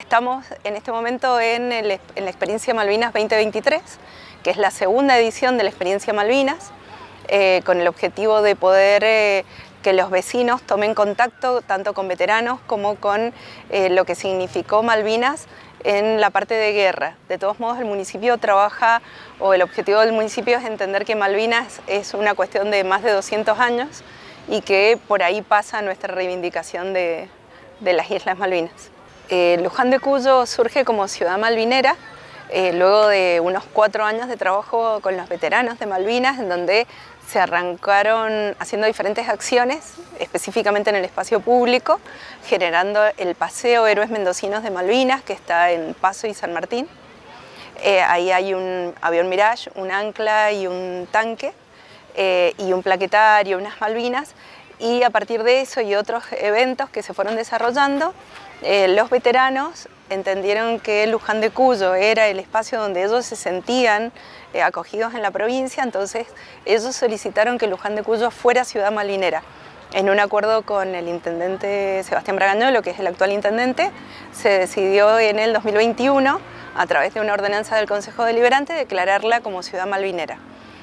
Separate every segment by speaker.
Speaker 1: Estamos en este momento en la Experiencia Malvinas 2023, que es la segunda edición de la Experiencia Malvinas, con el objetivo de poder que los vecinos tomen contacto tanto con veteranos como con lo que significó Malvinas en la parte de guerra. De todos modos, el municipio trabaja, o el objetivo del municipio es entender que Malvinas es una cuestión de más de 200 años y que por ahí pasa nuestra reivindicación de las Islas Malvinas. Luján de Cuyo surge como ciudad malvinera luego de unos 4 años de trabajo con los veteranos de Malvinas, en donde se arrancaron haciendo diferentes acciones, específicamente en el espacio público, generando el Paseo Héroes Mendocinos de Malvinas, que está en Paso y San Martín. Ahí hay un avión Mirage, un ancla y un tanque, y un plaquetario, unas Malvinas, y a partir de eso y otros eventos que se fueron desarrollando, los veteranos entendieron que Luján de Cuyo era el espacio donde ellos se sentían acogidos en la provincia, entonces ellos solicitaron que Luján de Cuyo fuera ciudad malvinera. En un acuerdo con el intendente Sebastián Bragañolo, que es el actual intendente, se decidió en el 2021, a través de una ordenanza del Consejo Deliberante, declararla como ciudad malvinera.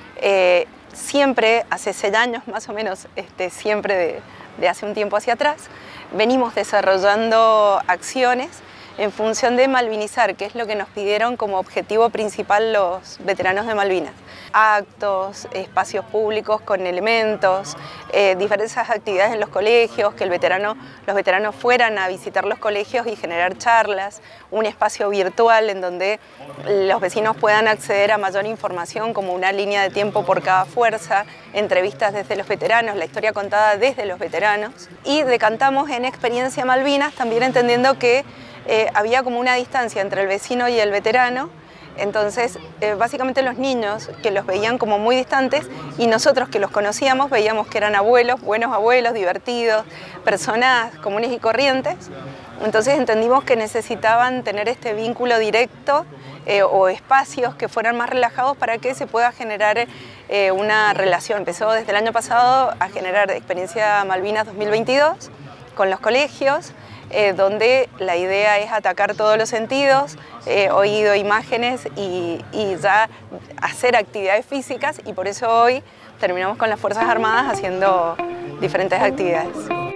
Speaker 1: Siempre, hace 6 años más o menos, siempre de hace un tiempo hacia atrás, venimos desarrollando acciones en función de malvinizar, que es lo que nos pidieron como objetivo principal los veteranos de Malvinas. Actos, espacios públicos con elementos, diversas actividades en los colegios, que los veteranos fueran a visitar los colegios y generar charlas, un espacio virtual en donde los vecinos puedan acceder a mayor información, como una línea de tiempo por cada fuerza, entrevistas desde los veteranos, la historia contada desde los veteranos. Y decantamos en Experiencia Malvinas, también entendiendo que había como una distancia entre el vecino y el veterano. Entonces, básicamente los niños que los veían como muy distantes y nosotros que los conocíamos veíamos que eran abuelos, buenos abuelos, divertidos, personas comunes y corrientes. Entonces entendimos que necesitaban tener este vínculo directo o espacios que fueran más relajados para que se pueda generar una relación. Empezó desde el año pasado a generar Experiencia Malvinas 2022 con los colegios, donde la idea es atacar todos los sentidos, oído, imágenes y ya hacer actividades físicas, y por eso hoy terminamos con las Fuerzas Armadas haciendo diferentes actividades.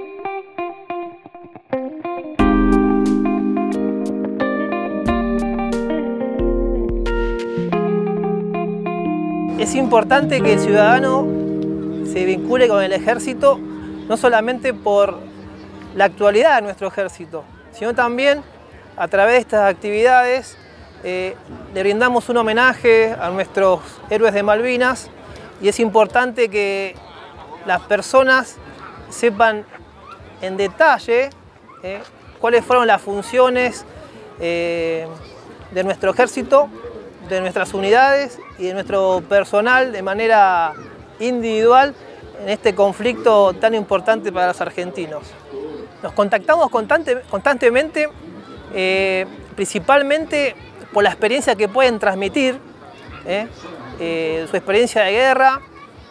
Speaker 2: Es importante que el ciudadano se vincule con el ejército, no solamente por la actualidad de nuestro ejército, sino también a través de estas actividades le brindamos un homenaje a nuestros héroes de Malvinas, y es importante que las personas sepan en detalle cuáles fueron las funciones de nuestro ejército, de nuestras unidades y de nuestro personal de manera individual en este conflicto tan importante para los argentinos. Nos contactamos constantemente, principalmente por la experiencia que pueden transmitir, su experiencia de guerra,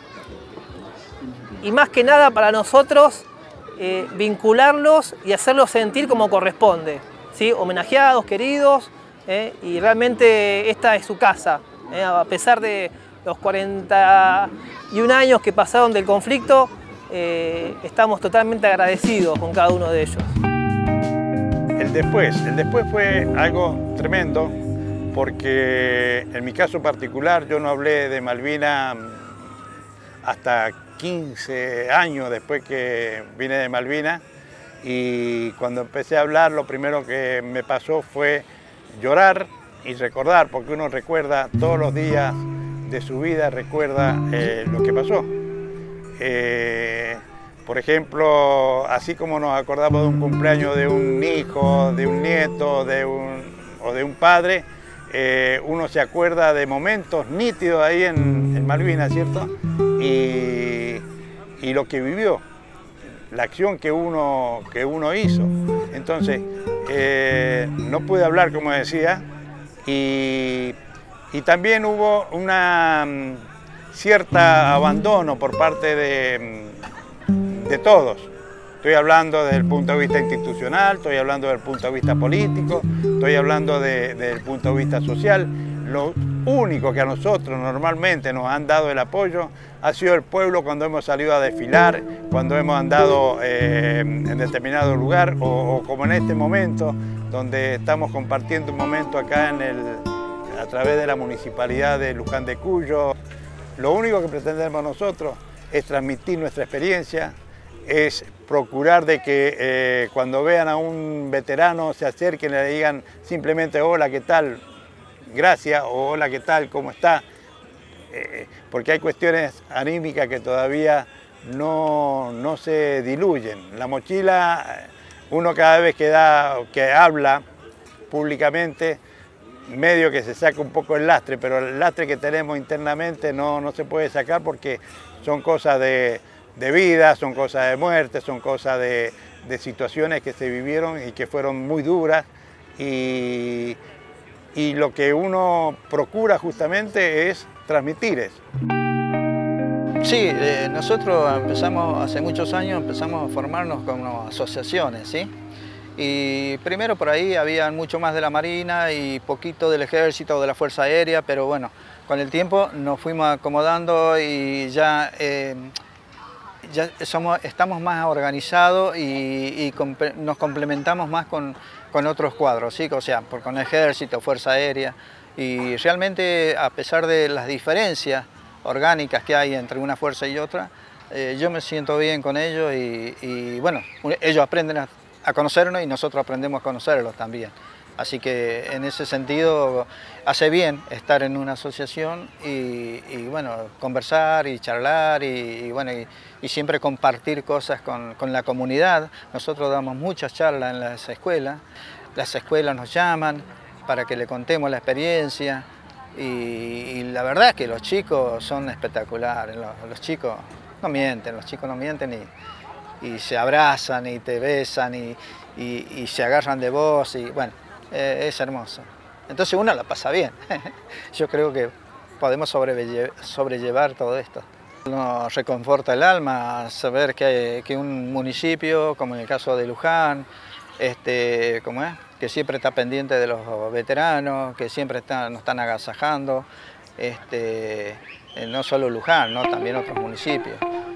Speaker 2: y más que nada para nosotros vincularlos y hacerlos sentir como corresponde, ¿sí? Homenajeados, queridos, y realmente esta es su casa, a pesar de los 41 años que pasaron del conflicto. Estamos totalmente agradecidos con cada uno de ellos.
Speaker 3: El después fue algo tremendo, porque en mi caso particular yo no hablé de Malvinas hasta 15 años después que vine de Malvinas, y cuando empecé a hablar lo primero que me pasó fue llorar y recordar, porque uno recuerda todos los días de su vida, recuerda lo que pasó. Por ejemplo, así como nos acordamos de un cumpleaños de un hijo, de un nieto, o de un padre, uno se acuerda de momentos nítidos ahí en Malvinas, ¿cierto? Y lo que vivió, la acción que uno hizo. Entonces, no pude hablar, como decía, y también hubo una cierta abandono por parte de todos, Estoy hablando desde el punto de vista institucional, estoy hablando desde el punto de vista político, estoy hablando desde el punto de vista social. Lo único que a nosotros normalmente nos han dado el apoyo ha sido el pueblo cuando hemos salido a desfilar, cuando hemos andado en determinado lugar o como en este momento, donde estamos compartiendo un momento acá a través de la Municipalidad de Luján de Cuyo. Lo único que pretendemos nosotros es transmitir nuestra experiencia, es procurar de que cuando vean a un veterano se acerquen y le digan simplemente hola, ¿qué tal? Gracias o hola, ¿qué tal? ¿Cómo está? Porque hay cuestiones anímicas que todavía no se diluyen. La mochila, uno cada vez que habla públicamente, medio que se saca un poco el lastre, pero el lastre que tenemos internamente no se puede sacar porque son cosas de vida, son cosas de muerte, son cosas de situaciones que se vivieron y que fueron muy duras y lo que uno procura justamente es transmitir eso.
Speaker 4: Sí, nosotros hace muchos años empezamos a formarnos como asociaciones, ¿sí? Y primero por ahí había mucho más de la Marina y poquito del Ejército o de la Fuerza Aérea, pero bueno, con el tiempo nos fuimos acomodando y ya estamos más organizados y nos complementamos más con otros cuadros, ¿sí? O sea, con el Ejército, Fuerza Aérea, y realmente a pesar de las diferencias orgánicas que hay entre una fuerza y otra, yo me siento bien con ellos y bueno, ellos aprenden a conocernos y nosotros aprendemos a conocerlos también. Así que en ese sentido hace bien estar en una asociación y bueno, conversar y charlar y siempre compartir cosas con la comunidad. Nosotros damos muchas charlas en las escuelas nos llaman para que le contemos la experiencia y la verdad es que los chicos son espectaculares, los chicos no mienten, y se abrazan y te besan y se agarran de vos y bueno, es hermoso. Entonces uno la pasa bien. Yo creo que podemos sobrellevar todo esto. Nos reconforta el alma saber que un municipio, como en el caso de Luján, que siempre está pendiente de los veteranos, que siempre nos están agasajando, no solo Luján, ¿no? También otros municipios.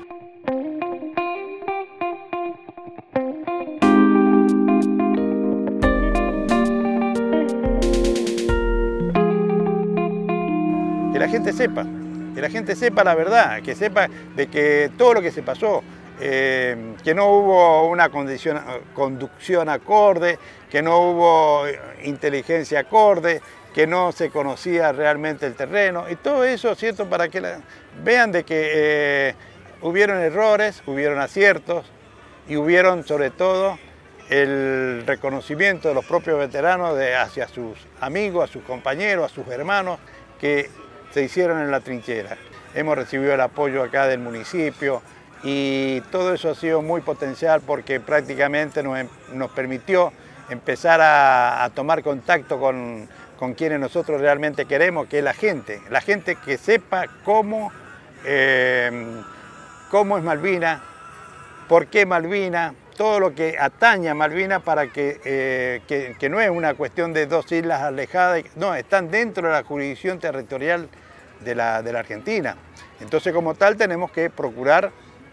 Speaker 3: Que la gente sepa la verdad, que sepa de que todo lo que se pasó, que no hubo una conducción acorde, que no hubo inteligencia acorde, que no se conocía realmente el terreno y todo eso, ¿cierto? Para que vean de que hubieron errores, hubieron aciertos y hubieron sobre todo el reconocimiento de los propios veteranos hacia sus amigos, a sus compañeros, a sus hermanos que se hicieron en la trinchera. Hemos recibido el apoyo acá del municipio y todo eso ha sido muy potencial porque prácticamente nos permitió empezar a tomar contacto con quienes nosotros realmente queremos, que es la gente que sepa cómo es Malvinas, por qué Malvinas, todo lo que atañe a Malvinas para que no es una cuestión de dos islas alejadas, no, están dentro de la jurisdicción territorial de la Argentina. Entonces, como tal, tenemos que procurar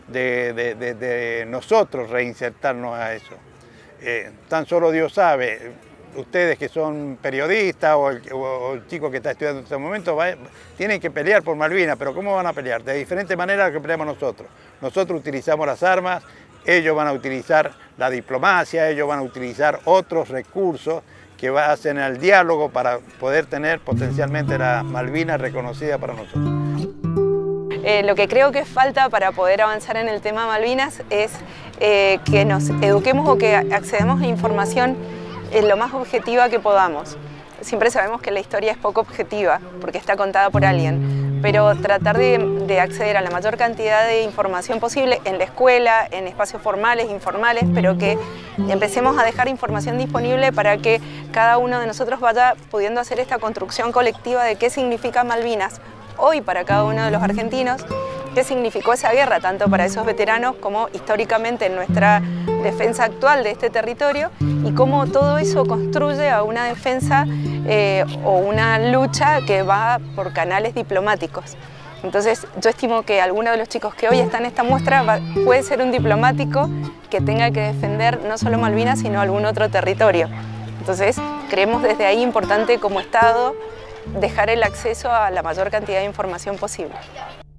Speaker 3: de nosotros reinsertarnos a eso. Tan solo Dios sabe, ustedes que son periodistas o el chico que está estudiando en este momento, tienen que pelear por Malvinas, pero ¿cómo van a pelear? De diferente manera a que peleamos nosotros. Nosotros utilizamos las armas, ellos van a utilizar la diplomacia, ellos van a utilizar otros recursos que hacen el diálogo para poder tener potencialmente la Malvinas reconocida para nosotros.
Speaker 1: Lo que creo que falta para poder avanzar en el tema Malvinas es que nos eduquemos o que accedamos a información lo más objetiva que podamos. Siempre sabemos que la historia es poco objetiva porque está contada por alguien, pero tratar de acceder a la mayor cantidad de información posible en la escuela, en espacios formales, informales, pero que empecemos a dejar información disponible para que cada uno de nosotros vaya pudiendo hacer esta construcción colectiva de qué significa Malvinas hoy para cada uno de los argentinos qué significó esa guerra, tanto para esos veteranos como históricamente en nuestra defensa actual de este territorio, y cómo todo eso construye a una defensa o una lucha que va por canales diplomáticos. Entonces yo estimo que alguno de los chicos que hoy están en esta muestra puede ser un diplomático que tenga que defender no solo Malvinas, sino algún otro territorio. Entonces creemos desde ahí importante como Estado dejar el acceso a la mayor cantidad de información posible.